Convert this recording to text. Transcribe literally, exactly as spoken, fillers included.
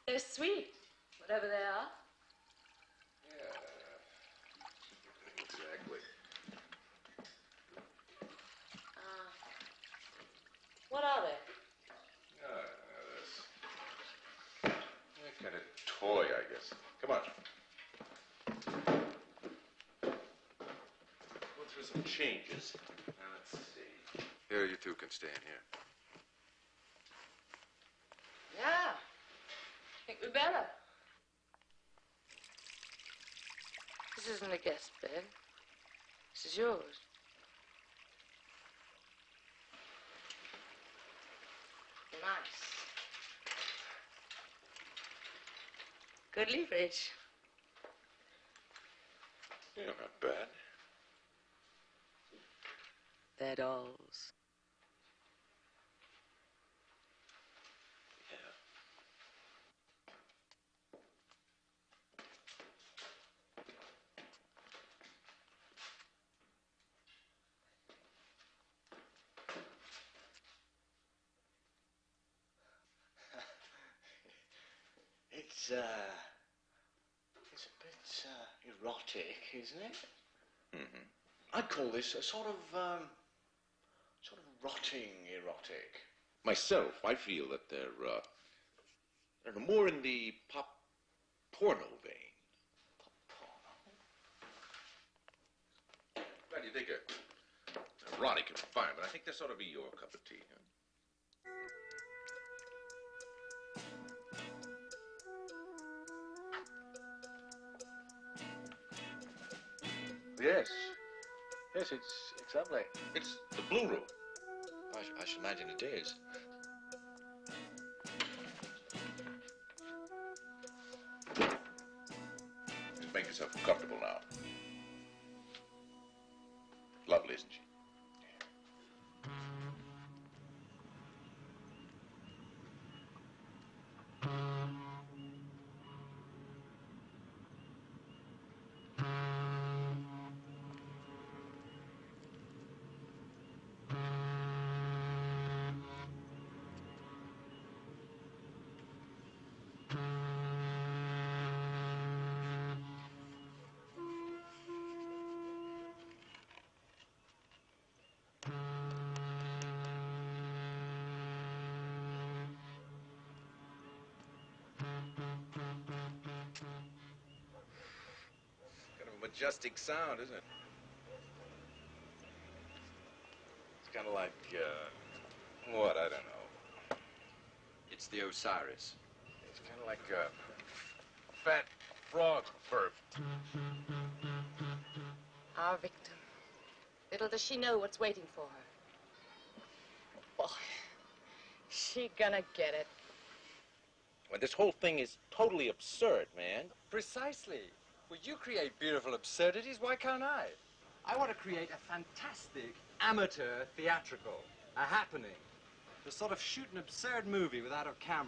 They're sweet, whatever they are. Yeah, exactly. Uh, what are they? Ah, this. Yeah, kind of toy, I guess. Come on. Go through some changes. Now, let's see. Here, you two can stay in here. Yeah. I think we better. This isn't a guest bed. This is yours. Nice. Good leverage. Yeah, not bad. They're dolls. Yeah. It's, uh, it's a bit, uh, erotic, isn't it? Mm-hmm. I'd call this a sort of, um, sort of rotting erotic. Myself, I feel that they're, uh, they're more in the pop porno vein. Pop porno? Glad you think a erotic environment. I think this ought to be your cup of tea, huh? Yes. Yes, it's, it's lovely. It's the Blue Room. I, sh- I should imagine it is. Just make yourself comfortable now. Lovely, isn't she? Kind of a majestic sound, isn't it? It's kind of like, uh, what? I don't know. It's the Osiris. It's kind of like a fat frog birthed. Our victim. Little does she know what's waiting for her. Boy, she gonna get it. Well, this whole thing is totally absurd, man. Precisely. Well, you create beautiful absurdities, why can't I? I want to create a fantastic amateur theatrical, a happening. To sort of shoot an absurd movie without a camera.